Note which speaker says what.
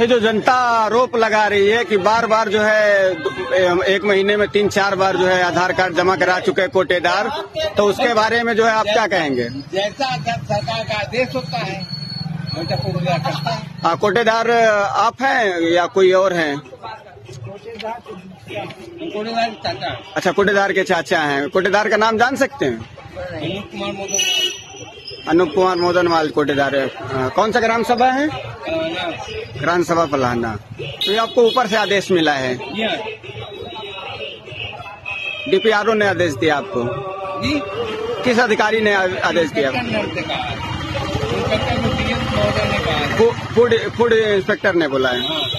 Speaker 1: ये जो जनता आरोप लगा रही है कि बार बार जो है एक महीने में 3-4 बार जो है आधार कार्ड जमा करा चुके कोटेदार, तो उसके बारे में जो है आप क्या कहेंगे?
Speaker 2: जैसा सरकार का आदेश होता है वैसा कोटेदार करता है।
Speaker 1: हाँ, कोटेदार आप हैं या कोई और हैं?
Speaker 2: कोटेदार चाचा।
Speaker 1: अच्छा, कोटेदार के चाचा हैं। कोटेदार का नाम जान सकते हैं? अनूप कुमार मोदनवाल कोटेदार है। कौन सा ग्राम सभा है? ग्राम सभा पलाना। तो ये आपको ऊपर से आदेश मिला है? डीपीआरओ ने आदेश दिया आपको? किस अधिकारी ने आदेश दिया? फूड इंस्पेक्टर ने बोला है।